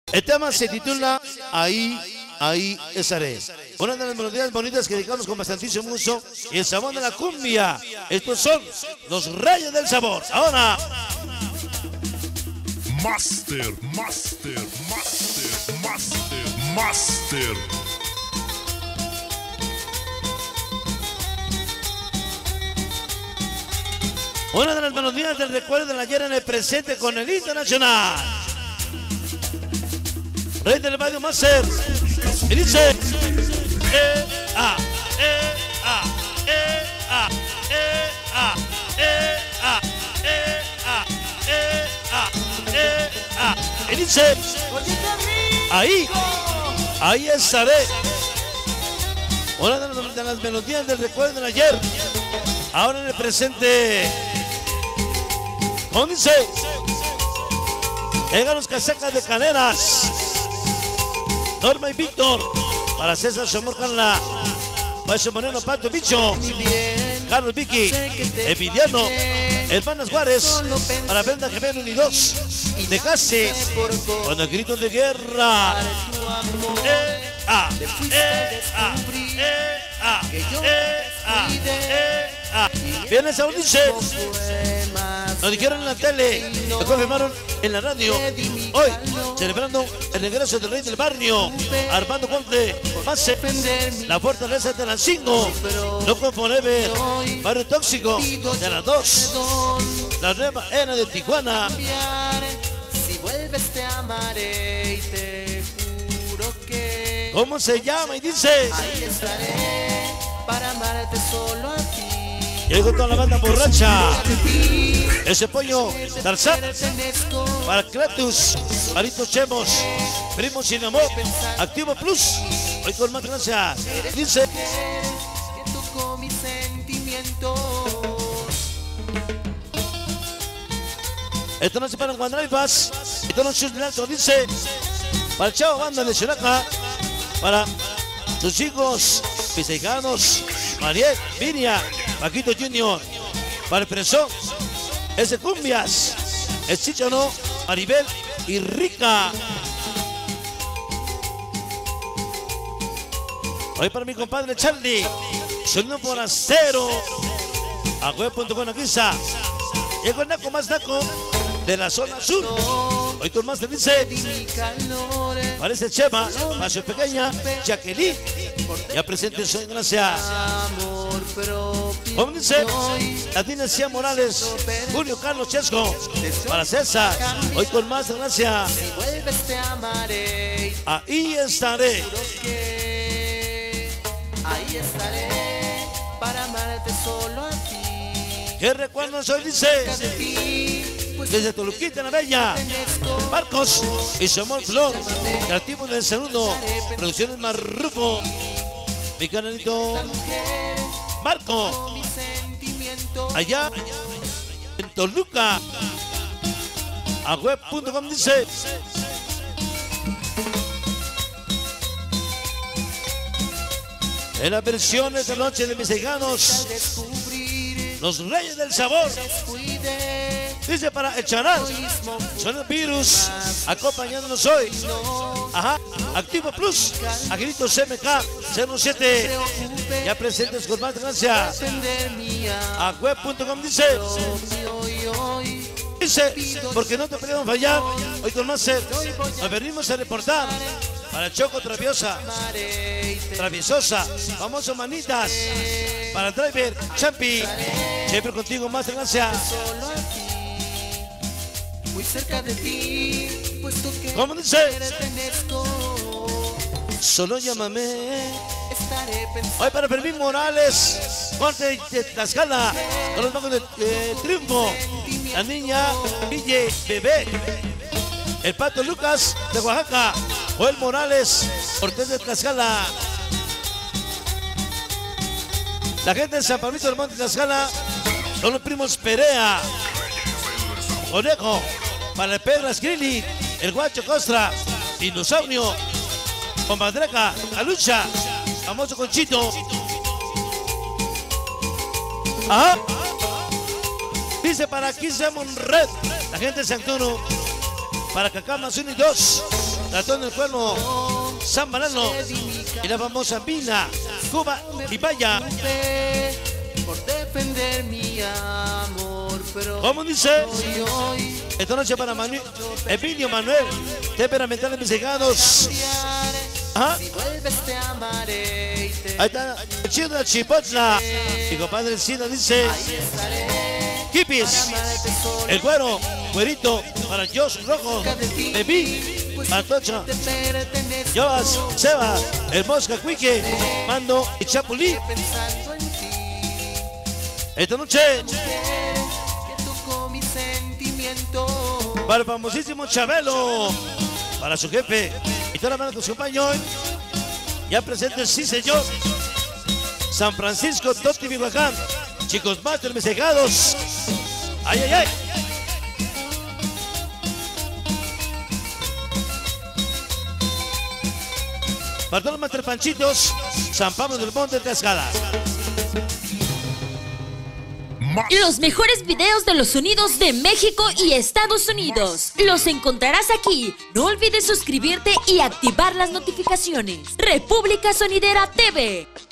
El tema se titula Ahí estaré. Una de las melodías bonitas que dedicamos con bastantísimo uso y el sabor de la cumbia. Estos son los Reyes del Sabor. Ahora. Master. Una de las melodías del recuerdo del ayer en el presente con el internacional. Rey del Radio Master. Y dice. Y dice. Ahí estaré. Una de las melodías del recuerdo del ayer. Ahora en el presente. ¿Cómo dice? Llegan los casacas de Caneras. Norma y Víctor. Para César Somorcanla. Pacho Moreno, Pato Bicho. Carlos Vicky. Emiliano. Hermanas Juárez. Para Brenda Gemelo Unidos. De Casi. Con el grito de guerra. Viene Saúl dice. Nos dijeron en la tele, lo confirmaron en la radio. Hoy, celebrando el regreso del Rey del Barrio, Armando Ponte, Pase, la fortaleza de Lancingo, Loco Forever, Barrio Tóxico, de las 2, la nueva era de Tijuana. Si vuelves te amaré y te juro que. ¿Cómo se llama? Y dice. Ahí estaré para amarte solo a ti. Llegó toda la banda borracha. Ese pollo, Tarzán, para Kratos, Marito Chemos, Primo Sin Amor, Activo Plus. Hoy con más gracias. Dice. Que tocó mis sentimientos. Esta noche para Juan Drivas. Esta noche es alto. Dice. Para el Chavo Banda de Xeraca. Para sus hijos, pisejanos, Mariel, Viria, Paquito Junior. Para el Presón. Ese Cumbias, el Chichano, Maribel y Rica. Hoy para mi compadre Charlie, sonido por acero. A web.com Aguisa. Llegó el Naco más Naco de la zona sur. Hoy con más te dice. Parece Chema, para su pequeña Jacqueline. Ya presente soy, gracias. Como dice, la dinastía Morales, Julio Carlos Chesco, para César, hoy con más, gracias. Ahí estaré. Ahí estaré para amarte solo a ti. ¿Qué recuerdos hoy dice? Desde Toluquita la Bella, Marcos y Samuel Flor, creativo del segundo, Producciones Marrufo, mi canalito Marco, allá en Toluca, a web.com dice. En las versiones de noche de mis hijanos, los Reyes del Sabor. Dice para el Charal, son el virus, acompañándonos hoy. Ajá, Activo Plus, Agritos MK 07. Ya presentes con más gracias. A web.com dice. Dice, porque no te podemos fallar. Hoy con más nos venimos a reportar. Para Choco Traviesosa, famoso Manitas. Para el Driver, Champi. Siempre contigo, más gracias. Muy cerca de ti, puesto que ¿cómo dice? pertenezco. Solo llámame. Hoy para Fermín Morales, corte de Tlaxcala, con los bancos de Triunfo. La niña Ville Bebé. El Pato Lucas de Oaxaca. Joel Morales, Cortés de Tlaxcala. La gente de San Pablito del Monte de Tlaxcala son los primos Perea. Conejo, para el Pedro Escrili, el Guacho Costra, Dinosaurio, Comadreca, La Lucha, famoso Conchito. Ajá. Dice para 15 Monred, la gente de Santuno, para Cacamas 1 y 2, Ratón del Cuerno, San Banano y la famosa Pina, Cuba y Vaya. Por defender mi amor, pero ¿Cómo dice? hoy Esta noche para Emilio Manuel, temperamental de mis llegados. Ajá. si vuelves te amaré y te Ahí está, el chido de la Chipotla. Mi compadre Sina dice: Hippies, el güero, güerito, para Josh Rojo, Bebí, Patocha, Joas, Seba, el Mosca Cuique, Mando y Chapulí. pensando en ti, Esta noche que tocó mi sentimiento. para el famosísimo Chabelo, para su jefe y toda la mano con su compañero. Ya presente, sí señor, San Francisco, Toti, Michoacán. Chicos Master, mis llegados. Ay, ay, ay. Para todos los Master Panchitos, San Pablo del Monte, Tlaxcala. Los mejores videos de los sonidos de México y Estados Unidos los encontrarás aquí. No olvides suscribirte y activar las notificaciones. República Sonidera TV.